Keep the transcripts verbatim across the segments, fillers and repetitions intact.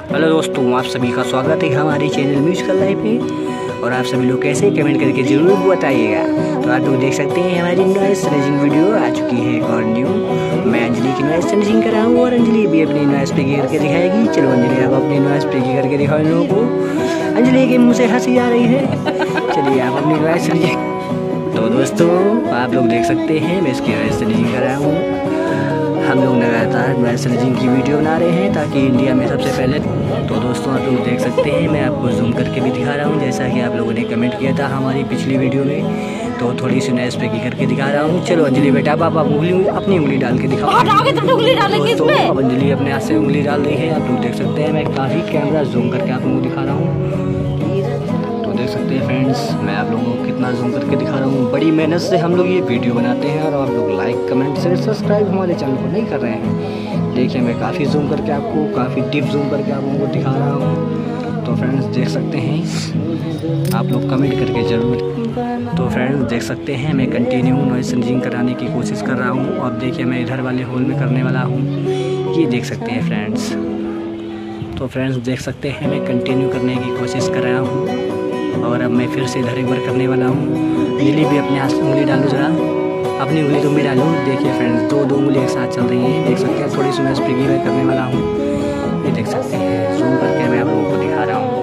Hello दोस्तों, आप सभी का स्वागत है हमारे चैनल म्यूजिकल लाइफ में। और आप सभी लोग कैसे कमेंट करके जरूर बताइएगा। तो आप लोग देख सकते हैं हमारी नॉइस स्नैचिंग वीडियो आ चुकी है एक और न्यू। मैं अंजलि की नॉइस स्नैचिंग कर रहा हूँ और अंजलि भी अपनी नॉइस प्ले करके दिखाएगी। चलो अंजलि, आप अपनी नॉइस प्ले करके दिखाओ इन लोगों को। अंजलि के मुँह से हंसी आ रही है। चलिए आप अपनी नॉइस स्नैचिंग। तो दोस्तों आप लोग देख सकते हैं मैं इसकी नॉइस स्नैचिंग कर रहा हूँ। हम लोग लगातार नॉइस स्नैचिंग की वीडियो बना रहे हैं ताकि इंडिया में सबसे पहले। तो दोस्तों आप लोग देख सकते हैं मैं आपको जूम करके भी दिखा रहा हूँ, जैसा कि आप लोगों ने कमेंट किया था हमारी पिछली वीडियो में। तो थोड़ी सी नॉइस पे करके दिखा रहा हूँ। चलो अंजलि बेटा, आप आप उंगली अपनी उंगली डाल के दिखाओ। तो अब अंजलि अपने हाथ से उंगली डाल रही है। आप लोग देख सकते हैं मैं काफ़ी कैमरा जूम करके आप लोगों को दिखा रहा हूँ। तो देख सकते हैं फ्रेंड्स, मैं आप लोगों को कितना जूम करके दिखा रहा हूँ। बड़ी मेहनत से हम लोग ये वीडियो बनाते हैं और आप लोग लाइक कमेंट शेयर सब्सक्राइब हमारे चैनल को नहीं कर रहे हैं। देखिए मैं काफ़ी जूम करके आपको काफ़ी डीप जूम करके आप लोगों को दिखा रहा हूँ। तो फ्रेंड्स देख सकते हैं, आप लोग कमेंट करके ज़रूर। तो फ्रेंड्स देख सकते हैं मैं कंटिन्यू नॉइस स्नैचिंग कराने की कोशिश कर रहा हूँ। अब देखिए मैं इधर वाले होल में करने वाला हूँ, ये देख सकते हैं फ्रेंड्स। तो फ्रेंड्स देख सकते हैं मैं कंटिन्यू करने की कोशिश कर रहा हूँ और अब मैं फिर से इधर एक बार करने वाला हूँ। अंजलि भी अपने हाथ से उंगली डालूँ जरा, अपनी उंगली तो मैं डालूँ। देखिए फ्रेंड्स दो दो उंगली एक साथ चल रही हैं, देख सकते हैं। थोड़ी सी मैं स्पीकी में करने वाला हूँ, ये देख सकते हैं। जूम करके मैं आप लोगों को दिखा रहा हूँ।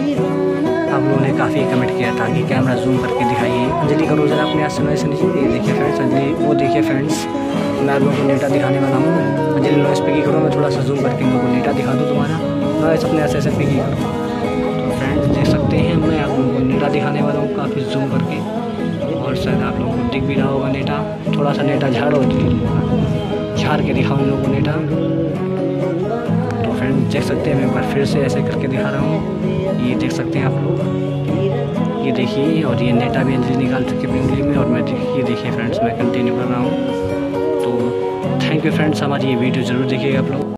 आप लोगों ने काफ़ी कमेंट किया था कि कैमरा जूम करके दिखाइए। अंजलि करो जरा अपने हाथ से नॉइस स्नैचिंग। ये देखिए फ्रेंड्स अंजलि, वो देखिए फ्रेंड्स मैं आप लोगों को नेटा दिखाने वाला हूँ। अंजलि नॉइस स्पीकी करो, मैं थोड़ा सा जूम करके इन लोगों को नेटा दिखा दूँ तुम्हारा। नॉइस अपने हाथ से स्पीकी करो। तो फ्रेंड्स देख सकते हैं मैं आप लोगों को नेटा दिखाने वाला हूँ काफ़ी जूम करके। और शायद आप लोगों को दिख भी रहा होगा नेटा। थोड़ा सा नेटा झाड़ो, झाड़ के दिखाओ इन लोगों को नेटा। तो फ्रेंड्स देख सकते हैं मैं एक बार फिर से ऐसे करके दिखा रहा हूँ, ये देख सकते हैं आप लोग। ये देखिए, और ये नेटा भी अंजलि निकाल चुकी अपनी उंगली में। और मैं ये देखिए फ्रेंड्स मैं कंटिन्यू कर रहा हूँ। तो थैंक यू फ्रेंड्स, हमारी ये वीडियो ज़रूर देखिएगा आप लोग।